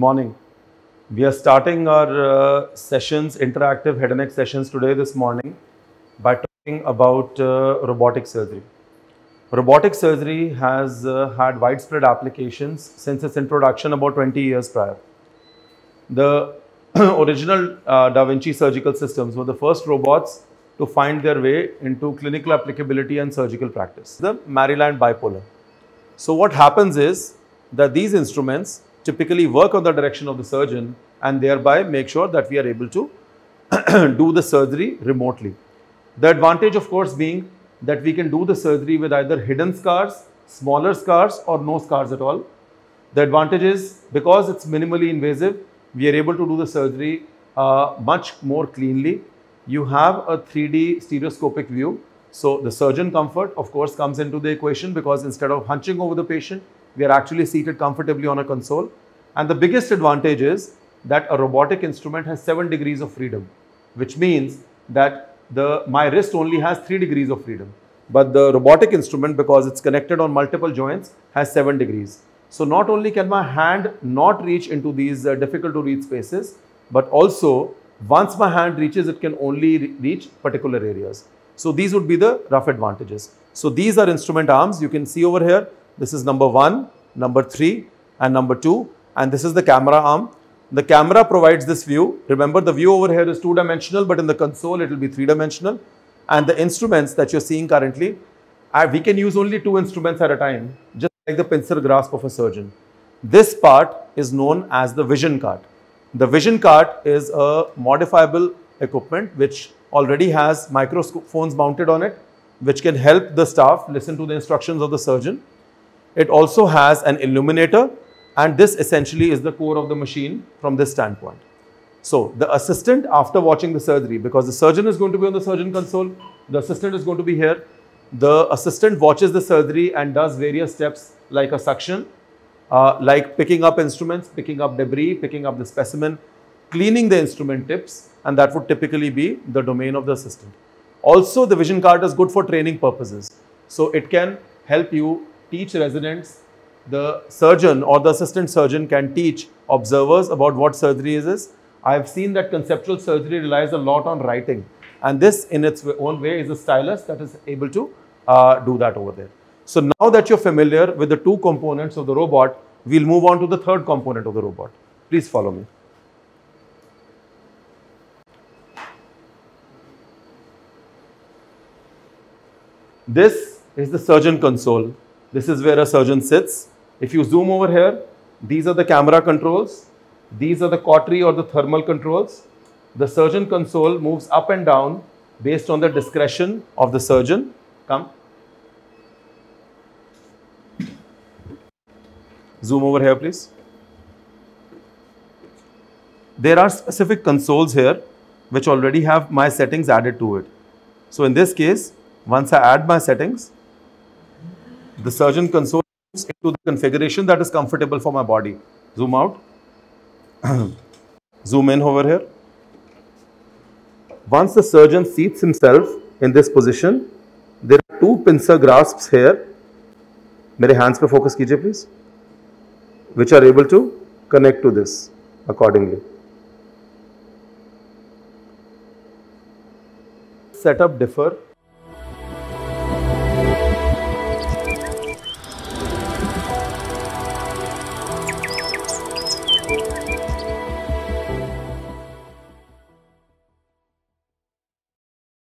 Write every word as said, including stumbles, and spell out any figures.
morning. We are starting our uh, sessions, interactive head and neck sessions today this morning by talking about uh, robotic surgery. Robotic surgery has uh, had widespread applications since its introduction about twenty years prior. The original uh, Da Vinci surgical systems were the first robots to find their way into clinical applicability and surgical practice. The Maryland bipolar. So what happens is that these instruments typically work on the direction of the surgeon and thereby make sure that we are able to do the surgery remotely. The advantage, of course, being that we can do the surgery with either hidden scars, smaller scars, or no scars at all. The advantage is because it's minimally invasive, we are able to do the surgery uh, much more cleanly. You have a three D stereoscopic view. So the surgeon comfort, of course, comes into the equation because instead of hunching over the patient, we are actually seated comfortably on a console. And the biggest advantage is that a robotic instrument has seven degrees of freedom, which means that the my wrist only has three degrees of freedom. But the robotic instrument, because it's connected on multiple joints, has seven degrees. So not only can my hand not reach into these uh, difficult to reach spaces, but also once my hand reaches, it can only re reach particular areas. So these would be the rough advantages. So these are instrument arms. You can see over here, this is number one, number three, and number two. And this is the camera arm. The camera provides this view. Remember, the view over here is two-dimensional, but in the console, it will be three-dimensional. And the instruments that you're seeing currently, uh, we can use only two instruments at a time, just like the pincer grasp of a surgeon. This part is known as the vision cart. The vision cart is a modifiable equipment which already has microphones mounted on it, which can help the staff listen to the instructions of the surgeon. It also has an illuminator, and this essentially is the core of the machine from this standpoint. So the assistant, after watching the surgery, because the surgeon is going to be on the surgeon console, the assistant is going to be here. The assistant watches the surgery and does various steps like a suction, uh, like picking up instruments, picking up debris, picking up the specimen, cleaning the instrument tips, and that would typically be the domain of the assistant. Also, the vision cart is good for training purposes. So it can help you teach residents. The surgeon or the assistant surgeon can teach observers about what surgery is. I have seen that conceptual surgery relies a lot on writing, and this in its own way is a stylus that is able to uh, do that over there. So now that you're familiar with the two components of the robot, we'll move on to the third component of the robot. Please follow me. This is the surgeon console. This is where a surgeon sits. If you zoom over here, these are the camera controls. These are the cautery or the thermal controls. The surgeon console moves up and down based on the discretion of the surgeon. Come. Zoom over here, please. There are specific consoles here which already have my settings added to it. So in this case, once I add my settings, the surgeon console moves into the configuration that is comfortable for my body. Zoom out. Zoom in over here. Once the surgeon seats himself in this position, there are two pincer grasps here. Mere hands pe focus kijiye please. Which are able to connect to this accordingly. Setup differ